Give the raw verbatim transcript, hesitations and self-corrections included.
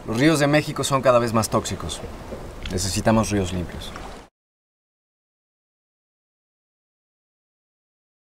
Los ríos de México son cada vez más tóxicos. Necesitamos ríos limpios.